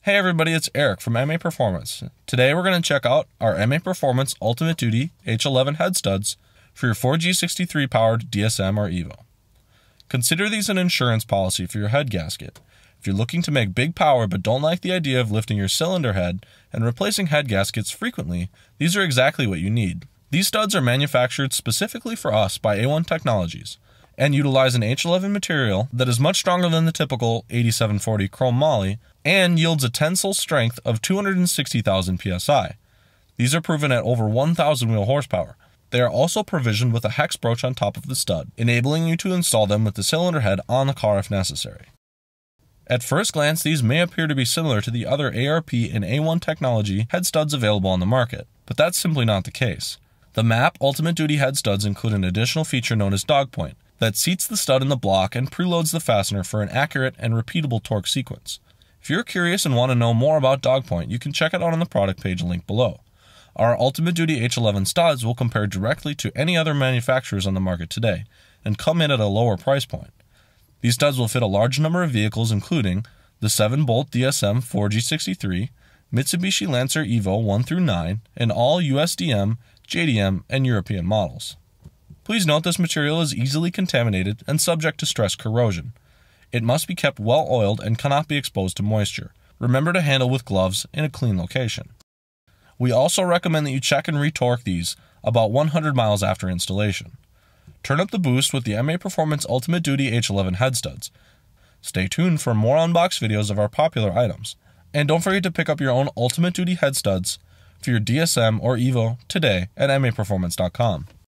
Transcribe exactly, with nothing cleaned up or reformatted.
Hey everybody, it's Erik from Maperformance. Today we're going to check out our Maperformance Ultimate Duty H eleven head studs for your four G sixty-three powered D S M or EVO. Consider these an insurance policy for your head gasket. If you're looking to make big power but don't like the idea of lifting your cylinder head and replacing head gaskets frequently, these are exactly what you need. These studs are manufactured specifically for us by A one Technologies and utilize an H eleven material that is much stronger than the typical eighty-seven forty chromoly and yields a tensile strength of two hundred sixty thousand P S I. These are proven at over one thousand wheel horsepower. They are also provisioned with a hex broach on top of the stud, enabling you to install them with the cylinder head on the car if necessary. At first glance, these may appear to be similar to the other A R P and A one Technology head studs available on the market, but that's simply not the case. The M A P Ultimate Duty head studs include an additional feature known as dog point that seats the stud in the block and preloads the fastener for an accurate and repeatable torque sequence. If you're curious and want to know more about dog point, you can check it out on the product page linked below. Our Ultimate Duty H eleven studs will compare directly to any other manufacturers on the market today and come in at a lower price point. These studs will fit a large number of vehicles including the seven bolt D S M four G sixty-three, Mitsubishi Lancer EVO one through nine, and all U S D M, J D M, and European models. Please note this material is easily contaminated and subject to stress corrosion. It must be kept well oiled and cannot be exposed to moisture. Remember to handle with gloves in a clean location. We also recommend that you check and retorque these about one hundred miles after installation. Turn up the boost with the Maperformance Ultimate Duty H eleven head studs. Stay tuned for more unboxed videos of our popular items. And don't forget to pick up your own Ultimate Duty head studs for your D S M or EVO today at maperformance dot com.